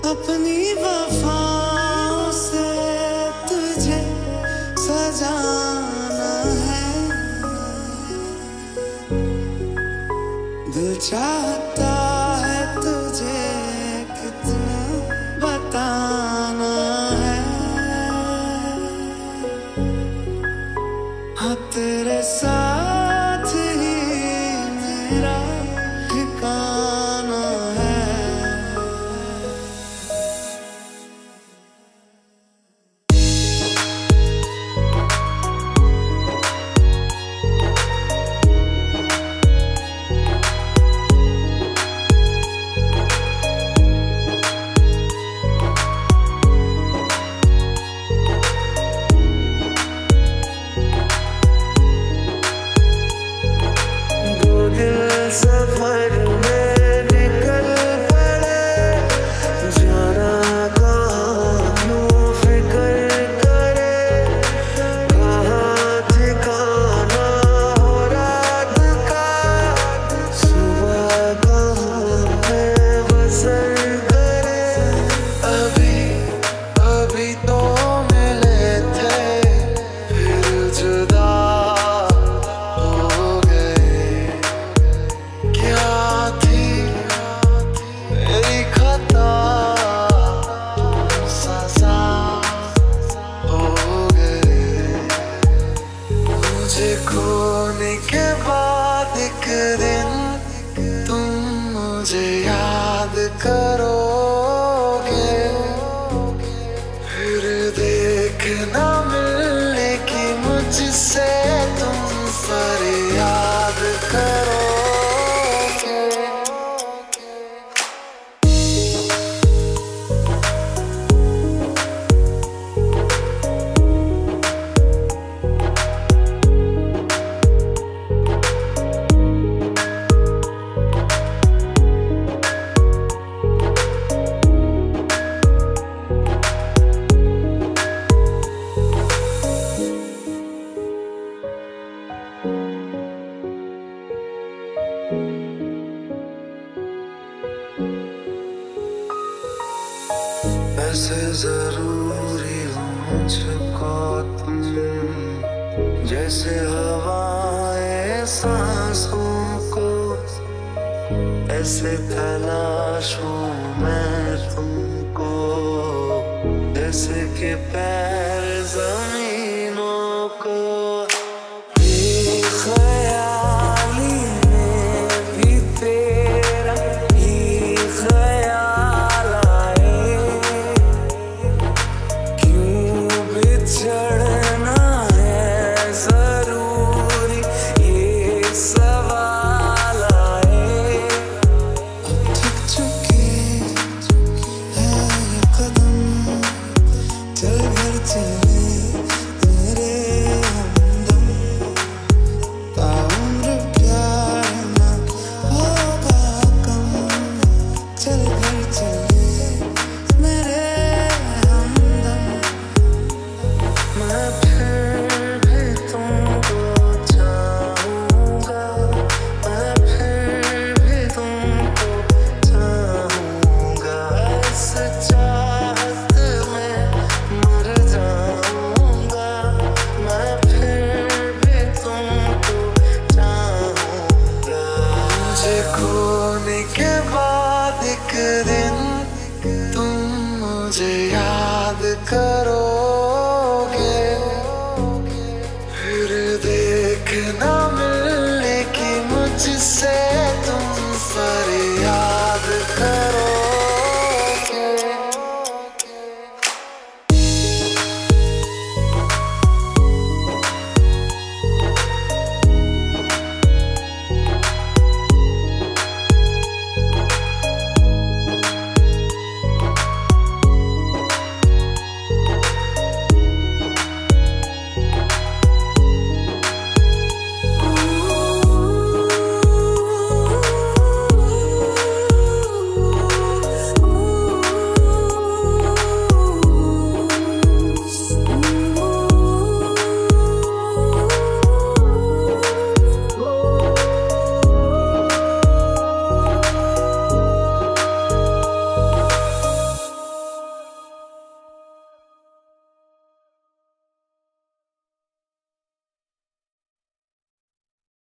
अपनी वफाओं से तुझे सजाना है। दिल चाहता है तुझे कितना बताना है। हाँ तेरे साथ ही मेरा ठिकाना है। सफर में निकल पड़े, जाना कहाँ क्यों फिक्र करे, कहाँ ठिकाना हो रात का, सुबह कहाँ पे बसर करे। अभी अभी तो मिले थे फिर जुदा हो गए। क्या थी मेरी खता, सजा हो गए। मुझे खोने के बाद एक दिन तुम मुझे याद करोगे, फिर देखना मिलने की मुझसे तुम फरियाद करो। ऐसे जरूरी हो मुझको तुम, जैसे हवाएं सांसों को, ऐसे तलाशूं मैं तुमको, जैसे कि पैर जमीनों को। ख्याली में भी तेरा ही ख्याल आए, चढ़ना है जरूरी ये सवाल आए। अब थक चुके हैं ये कदम, चल घर चले मेरे हमदम। ताउम्र प्यार ना होगा कम, चल घर चले मेरे हमदम। मैं फिर भी तुमको चाहूँगा, मैं फिर भी तुमको चाहूँगा। इस चाहत में मर जाऊँगा, मैं फिर भी तुमको चाहूँगा। मुझे खोने के बाद एक दिन तुम मुझे याद करो।